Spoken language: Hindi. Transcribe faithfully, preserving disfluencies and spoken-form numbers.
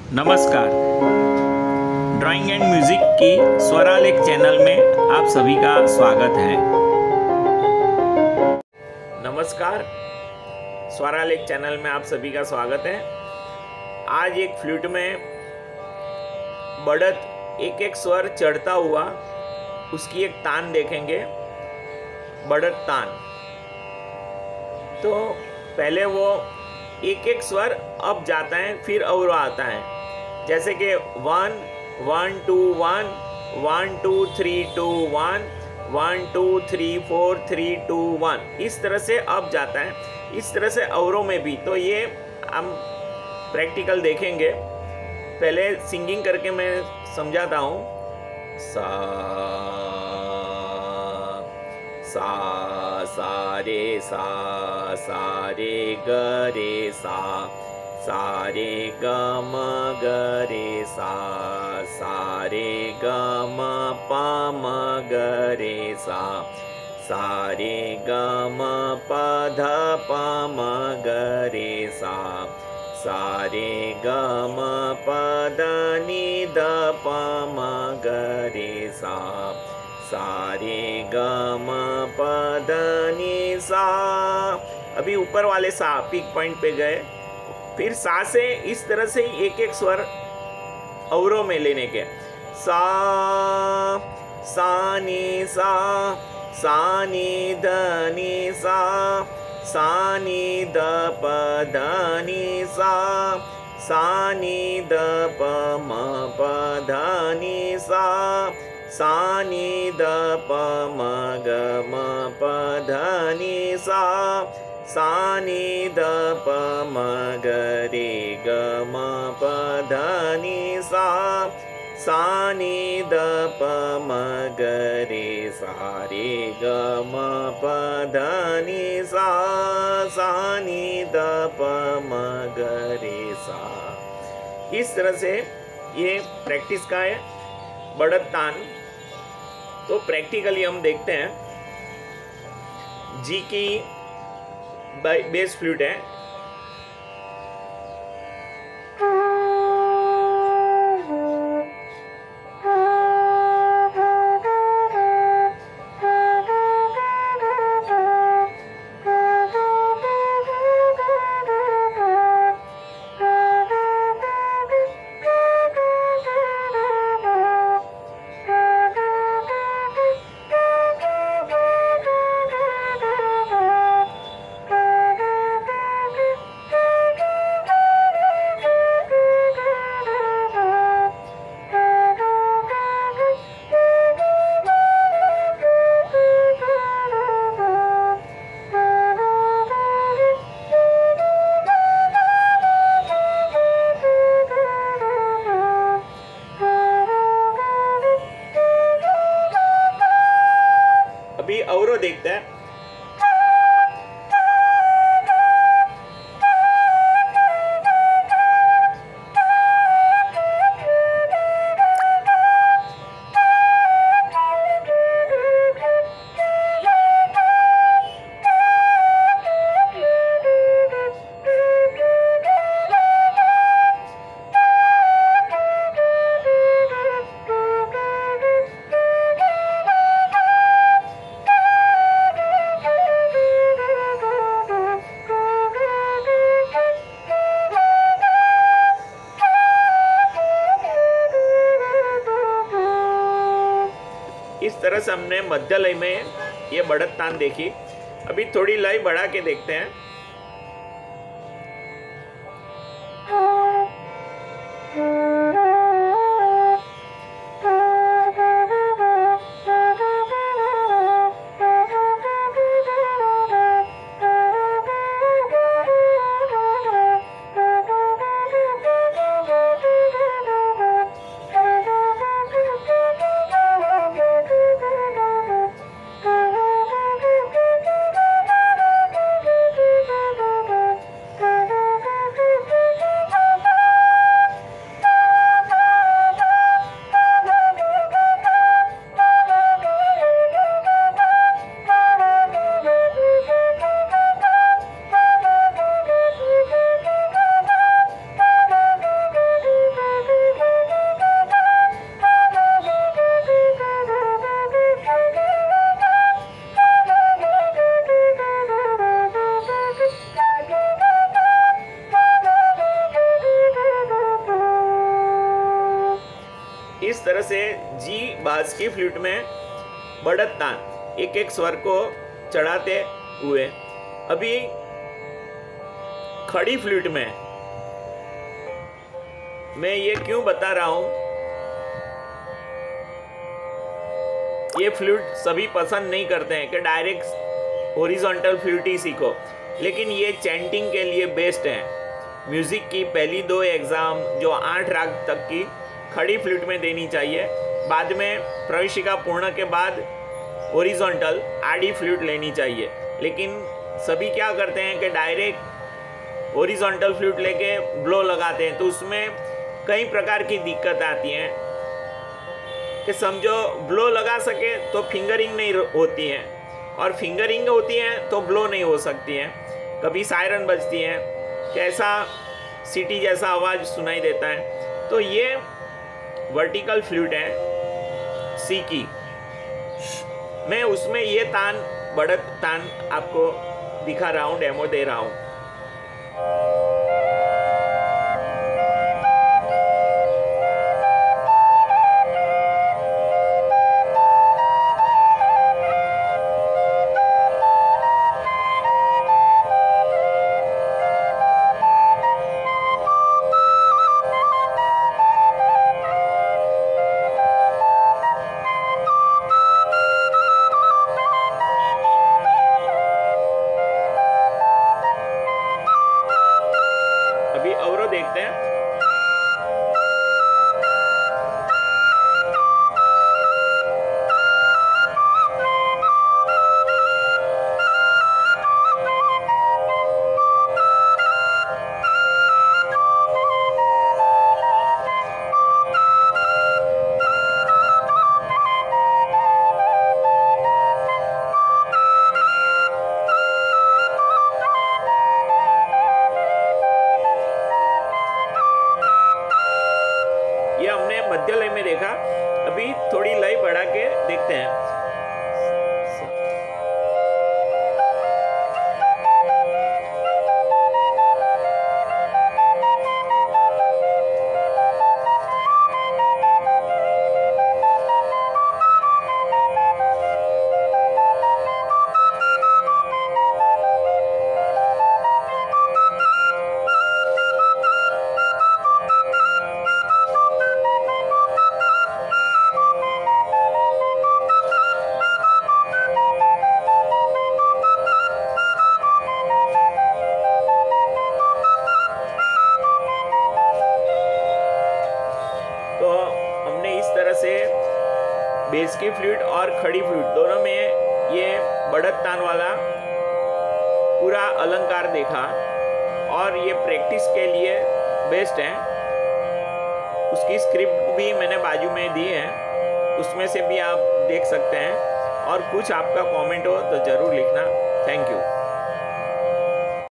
नमस्कार। ड्राइंग एंड म्यूजिक की स्वरालेख चैनल में आप सभी का स्वागत है। नमस्कार, स्वरालेख चैनल में आप सभी का स्वागत है। आज एक फ्लूट में बढ़त एक एक स्वर चढ़ता हुआ उसकी एक तान देखेंगे, बढ़त तान। तो पहले वो एक एक स्वर अप जाता है, फिर अवरोह आता है। जैसे कि one one two one, one two three two one, one two three four three two one, इस तरह से अप जाता है। इस तरह से अवरोह में भी। तो ये हम प्रैक्टिकल देखेंगे। पहले सिंगिंग करके मैं समझाता हूँ। सा सा सा रे सा, सा रे ग रे सा, सा रे ग म ग रे सा, सा रे ग म प म ग रे सा, सा रे ग म प ध प म ग रे सा, सा रे ग म प द नि द प म ग रे सा, सा रे ग म प द नि सा। अभी ऊपर वाले सा पीक पॉइंट पे गए, फिर सा से इस तरह से एक एक स्वर अवरोह में लेने के। सा सा नी सा, सा नी द नी सा, सा नी द प द नी सा, सा नी द प म प ध नी सा, सा नी द प म ग म प ध नी सा, सा नी द प म ग रे ग म प ध नी सा, सा नी द प म ग रे सा रे ग म प ध नी सा, सा नी द प म ग रे सा। इस तरह से ये प्रैक्टिस का है, बढ़त तान। तो प्रैक्टिकली हम देखते हैं। जी की बेस फ्लूट है। अभी अवरोह देखते हैं। इस तरह से हमने मध्य लय में ये बढ़त तान देखी। अभी थोड़ी लय बढ़ा के देखते हैं। तरह से जी बासुकी फ्लूट में बढ़त तान एक एक स्वर को चढ़ाते हुए, अभी खड़ी फ्लूट में मैं ये क्यों बता रहा हूं, ये फ्लूट सभी पसंद नहीं करते हैं कि डायरेक्ट हॉरिजॉन्टल फ्लूट ही सीखो, लेकिन ये चैंटिंग के लिए बेस्ट है। म्यूजिक की पहली दो एग्जाम जो आठ राग तक की खड़ी फ्लूट में देनी चाहिए, बाद में प्रवेशिका पूर्ण के बाद हॉरिजॉन्टल आड़ी फ्लूट लेनी चाहिए। लेकिन सभी क्या करते हैं कि डायरेक्ट हॉरिजॉन्टल फ्लूट लेके ब्लो लगाते हैं, तो उसमें कई प्रकार की दिक्कत आती हैं कि समझो ब्लो लगा सके तो फिंगरिंग नहीं होती है, और फिंगरिंग होती है तो ब्लो नहीं हो सकती है। कभी सायरन बजती है, कैसा सीटी जैसा आवाज़ सुनाई देता है। तो ये वर्टिकल फ्लूट है सी की, मैं उसमें ये तान बढ़त तान आपको दिखा रहा हूँ, डेमो दे रहा हूँ। अवरोध देखते हैं। ये हमने मध्य लय में देखा, अभी थोड़ी लय बढ़ा के देखते हैं। तो हमने इस तरह से बासुकी फ्लूट और खड़ी फ्लूट दोनों में ये बढ़त तान वाला पूरा अलंकार देखा, और ये प्रैक्टिस के लिए बेस्ट है। उसकी स्क्रिप्ट भी मैंने बाजू में दी है, उसमें से भी आप देख सकते हैं। और कुछ आपका कमेंट हो तो ज़रूर लिखना। Thank you.